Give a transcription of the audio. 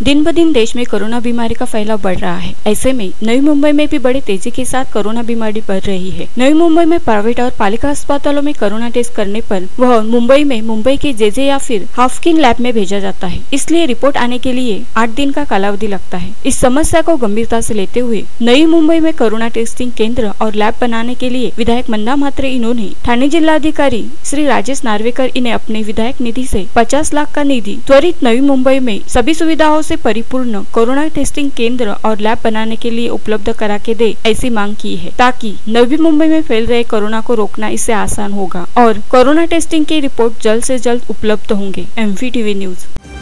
दिन ब दिन देश में कोरोना बीमारी का फैलाव बढ़ रहा है। ऐसे में नई मुंबई में भी बड़े तेजी के साथ कोरोना बीमारी बढ़ रही है। नई मुंबई में प्राइवेट और पालिका अस्पतालों में कोरोना टेस्ट करने पर वह मुंबई के जेजे या फिर हाफकिन लैब में भेजा जाता है। इसलिए रिपोर्ट आने के लिए 8 दिन का कालावधि लगता है। इस समस्या को गंभीरता से लेते हुए नई मुंबई में कोरोना टेस्टिंग केंद्र और लैब बनाने के लिए विधायक मंदा म्हात्रे इन्होंने ठाणे जिलाधिकारी श्री राजेश नार्वेकर इन्हें अपने विधायक निधि से 50 लाख का निधि त्वरित नई मुंबई में सभी सुविधाओं से परिपूर्ण कोरोना टेस्टिंग केंद्र और लैब बनाने के लिए उपलब्ध करा के दे, ऐसी मांग की है, ताकि नवी मुंबई में फैल रहे कोरोना को रोकना इससे आसान होगा और कोरोना टेस्टिंग की रिपोर्ट जल्द से जल्द उपलब्ध होंगे। MVTV news.